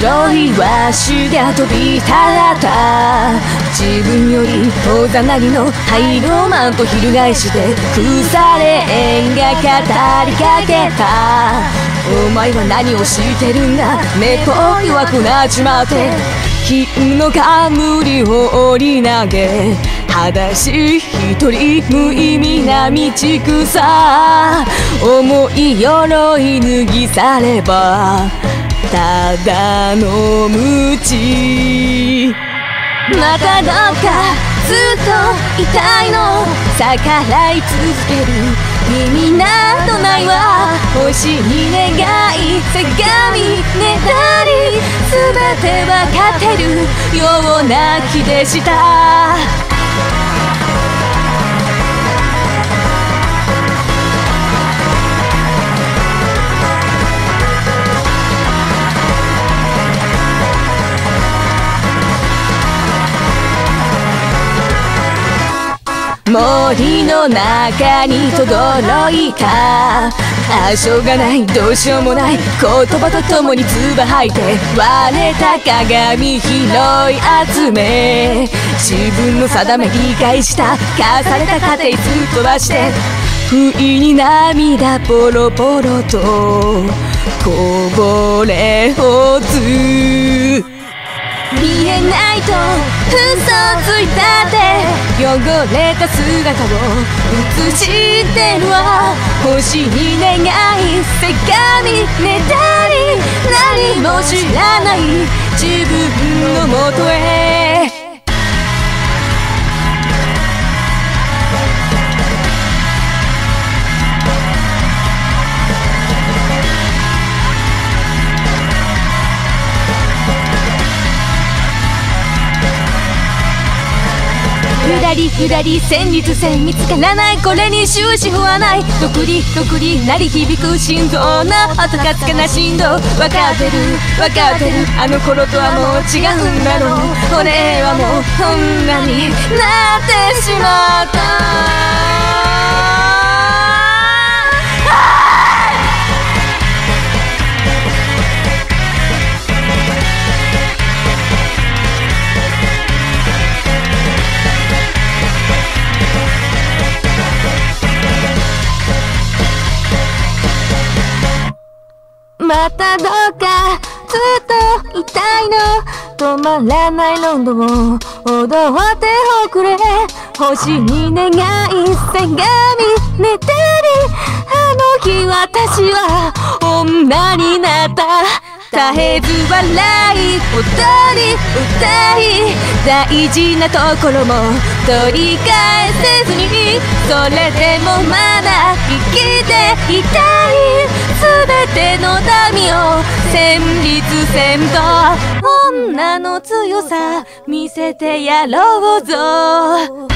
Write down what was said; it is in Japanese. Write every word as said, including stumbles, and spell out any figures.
黒いワッシュが飛び立った自分よりおざなりの灰色マント翻して腐れ縁が語りかけたお前は何をしてるんだ目っぽ弱くなっちまって金の冠を折り投げ裸足一人無意味な道草重い鎧脱ぎ去ればただの無知またどっかずっと痛いの逆らい続ける意味などないわ星に願いせがみねだり全てわかってるような気でした森の中に轟いたあしょうがないどうしようもない言葉とともに唾吐いて割れた鏡拾い集め自分の定め理解した課された過程すっ飛ばして不意に涙ポロポロとこぼれ落ち見えないと嘘ついたって汚れた姿を映してるわ星に願いせがみねだり何も知らない自分のもとへゆらりゆらり戦慄線見つからないこれに終止符はないどくりどくり鳴り響く心臓の音かつかな振動分かってる分かってるあの頃とはもう違うんだろう俺はもうこんなになってしまったまたどっかずっと痛いの止まらないロンドンを踊っておくれ星に願いせがみねたりあの日私は女になった絶えず笑い踊り歌い大事なところも取り返せずにそれでもまだ生きていたい全ての民を戦慄戦と女の強さ見せてやろうぞ